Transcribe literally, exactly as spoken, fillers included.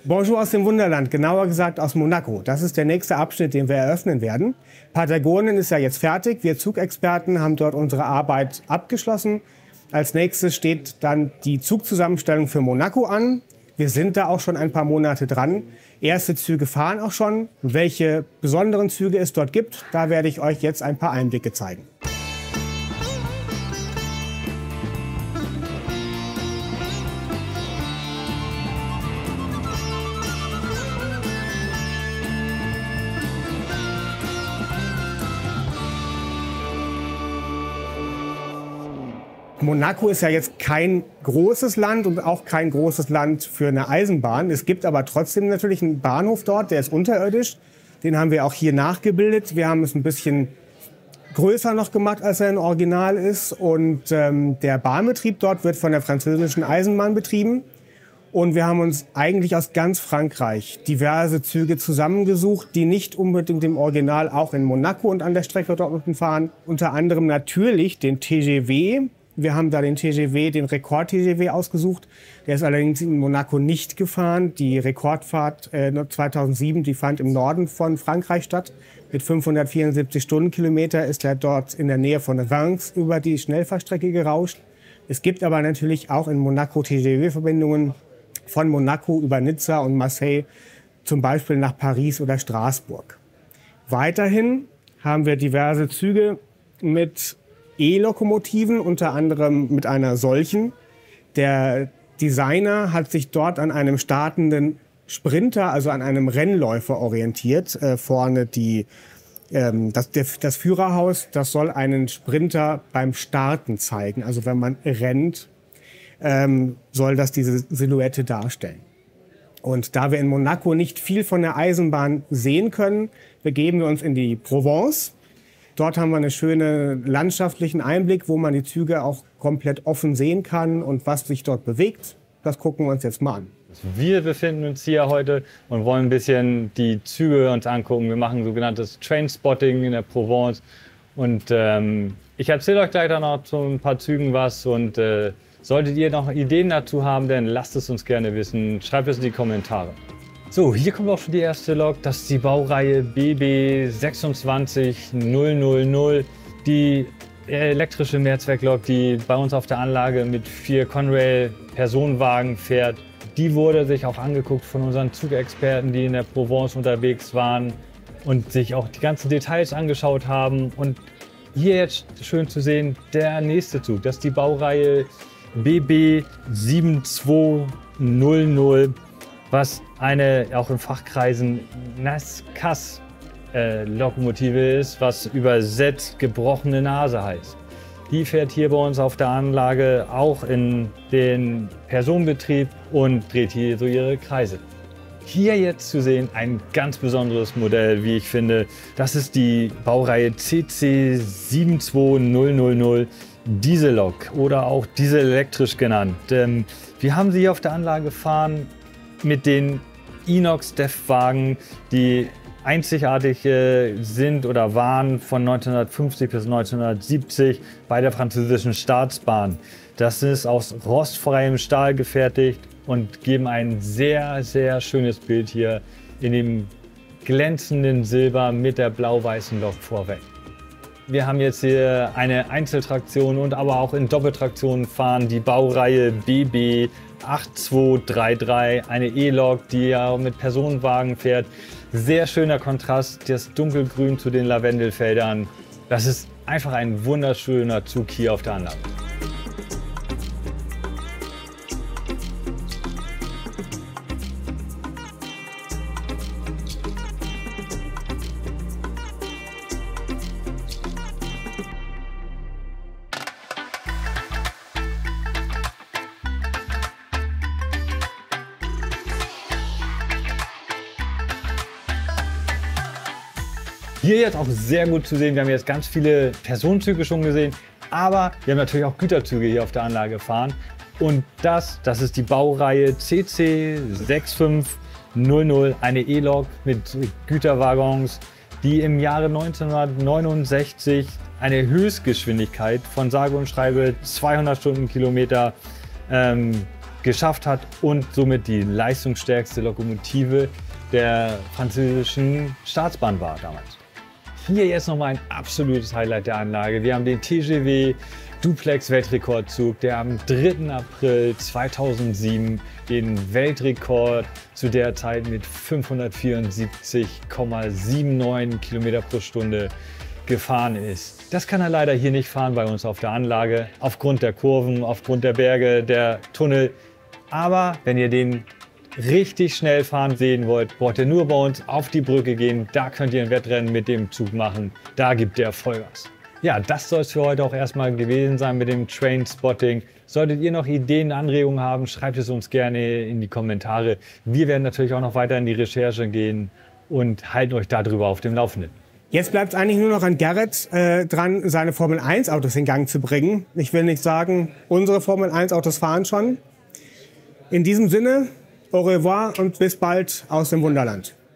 Bonjour aus dem Wunderland, genauer gesagt aus Monaco. Das ist der nächste Abschnitt, den wir eröffnen werden. Patagonien ist ja jetzt fertig. Wir Zugexperten haben dort unsere Arbeit abgeschlossen. Als nächstes steht dann die Zugzusammenstellung für Monaco an. Wir sind da auch schon ein paar Monate dran. Erste Züge fahren auch schon. Welche besonderen Züge es dort gibt, da werde ich euch jetzt ein paar Einblicke zeigen. Monaco ist ja jetzt kein großes Land und auch kein großes Land für eine Eisenbahn. Es gibt aber trotzdem natürlich einen Bahnhof dort, der ist unterirdisch. Den haben wir auch hier nachgebildet. Wir haben es ein bisschen größer noch gemacht, als er im Original ist. Und ähm, der Bahnbetrieb dort wird von der französischen Eisenbahn betrieben. Und wir haben uns eigentlich aus ganz Frankreich diverse Züge zusammengesucht, die nicht unbedingt im Original auch in Monaco und an der Strecke dort unten fahren. Unter anderem natürlich den T G V. Wir haben da den T G V, den Rekord-T G V ausgesucht. Der ist allerdings in Monaco nicht gefahren. Die Rekordfahrt äh, zweitausendsieben, die fand im Norden von Frankreich statt. Mit fünfhundertvierundsiebzig Stundenkilometer ist er dort in der Nähe von Reims über die Schnellfahrstrecke gerauscht. Es gibt aber natürlich auch in Monaco T G V-Verbindungen von Monaco über Nizza und Marseille, zum Beispiel nach Paris oder Straßburg. Weiterhin haben wir diverse Züge mit E-Lokomotiven, unter anderem mit einer solchen. Der Designer hat sich dort an einem startenden Sprinter, also an einem Rennläufer orientiert. Äh, vorne die, ähm, das, der, das Führerhaus, das soll einen Sprinter beim Starten zeigen. Also wenn man rennt, ähm, soll das diese Silhouette darstellen. Und da wir in Monaco nicht viel von der Eisenbahn sehen können, begeben wir uns in die Provence. Dort haben wir einen schönen landschaftlichen Einblick, wo man die Züge auch komplett offen sehen kann und was sich dort bewegt. Das gucken wir uns jetzt mal an. Wir befinden uns hier heute und wollen ein bisschen die Züge uns angucken. Wir machen sogenanntes Trainspotting in der Provence. Und ähm, ich erzähle euch gleich dann noch zu ein paar Zügen was. Und äh, solltet ihr noch Ideen dazu haben, dann lasst es uns gerne wissen. Schreibt es in die Kommentare. So, hier kommt auch schon die erste Lok. Das ist die Baureihe B B sechsundzwanzig null null null. Die elektrische Mehrzwecklok, die bei uns auf der Anlage mit vier Conrail-Personenwagen fährt. Die wurde sich auch angeguckt von unseren Zugexperten, die in der Provence unterwegs waren und sich auch die ganzen Details angeschaut haben. Und hier jetzt schön zu sehen, der nächste Zug. Das ist die Baureihe B B sieben zwei null null. Was eine, auch in Fachkreisen, Nascass-Lokomotive äh, ist, was übersetzt gebrochene Nase heißt. Die fährt hier bei uns auf der Anlage auch in den Personenbetrieb und dreht hier so ihre Kreise. Hier jetzt zu sehen ein ganz besonderes Modell, wie ich finde. Das ist die Baureihe C C sieben zwei null null null Diesellok oder auch dieselelektrisch genannt. Ähm, wir haben sie hier auf der Anlage fahren mit den Inox-Dev-Wagen, die einzigartig äh, sind oder waren von neunzehnhundertfünfzig bis neunzehnhundertsiebzig bei der französischen Staatsbahn. Das ist aus rostfreiem Stahl gefertigt und geben ein sehr, sehr schönes Bild hier in dem glänzenden Silber mit der blau-weißen Lok vorweg. Wir haben jetzt hier eine Einzeltraktion und aber auch in Doppeltraktion fahren die Baureihe B B acht zwei drei drei, eine E-Lok, die ja mit Personenwagen fährt. Sehr schöner Kontrast, das Dunkelgrün zu den Lavendelfeldern. Das ist einfach ein wunderschöner Zug hier auf der Anlage. Hier jetzt auch sehr gut zu sehen, wir haben jetzt ganz viele Personenzüge schon gesehen, aber wir haben natürlich auch Güterzüge hier auf der Anlage gefahren. Und das, das ist die Baureihe C C sechs fünf null null, eine E-Lok mit Güterwaggons, die im Jahre neunzehnhundertneunundsechzig eine Höchstgeschwindigkeit von sage und schreibe zweihundert Stundenkilometer ähm, geschafft hat und somit die leistungsstärkste Lokomotive der französischen Staatsbahn war damals. Hier jetzt nochmal ein absolutes Highlight der Anlage. Wir haben den T G V Duplex Weltrekordzug, der am dritten April zweitausendsieben den Weltrekord zu der Zeit mit fünfhundertvierundsiebzig Komma neunundsiebzig Kilometer pro Stunde gefahren ist. Das kann er leider hier nicht fahren bei uns auf der Anlage, aufgrund der Kurven, aufgrund der Berge, der Tunnel. Aber wenn ihr den richtig schnell fahren sehen wollt, braucht ihr nur bei uns auf die Brücke gehen. Da könnt ihr ein Wettrennen mit dem Zug machen. Da gibt er Vollgas. Ja, das soll es für heute auch erstmal gewesen sein mit dem Trainspotting. Solltet ihr noch Ideen, Anregungen haben, schreibt es uns gerne in die Kommentare. Wir werden natürlich auch noch weiter in die Recherche gehen und halten euch darüber auf dem Laufenden. Jetzt bleibt es eigentlich nur noch an Gerrit äh, dran, seine Formel eins Autos in Gang zu bringen. Ich will nicht sagen, unsere Formel eins Autos fahren schon. In diesem Sinne, au revoir und bis bald aus dem Wunderland.